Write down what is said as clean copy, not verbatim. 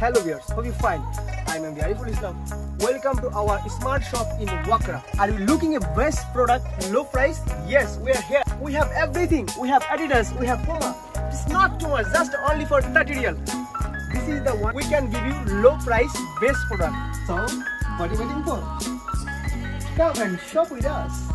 Hello viewers, hope you fine. I am Ariful Islam. Welcome to our smart shop in Wakra. Are you looking at best product, low price? Yes, we are here. We have everything. We have Adidas, we have Puma. It's not too much, just only for 30 real. This is the one we can give you low price, best product. So, what are you waiting for? Come and shop with us.